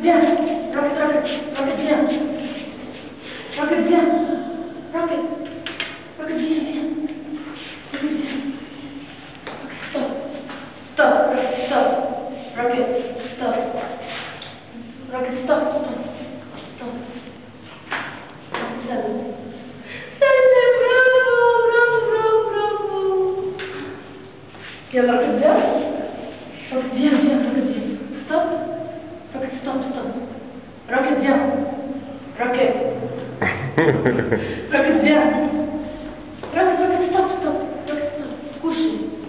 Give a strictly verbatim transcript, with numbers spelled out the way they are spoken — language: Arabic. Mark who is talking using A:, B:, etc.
A: bien. Rocket, rocket, rocket bien. Rocket bien. Rocket. Rocket bien, bien. Rocket bien. Rocket stop. Stop. Rocket stop. Rocket stop. Rocket stop. Stop. Stop. Rocket stop. يلا ركض bien. ركض bien bien ركض bien. Stop. ركض stop stop. ركض bien. ركض. ركض bien. ركض ركض stop stop. ركض stop. كوشي.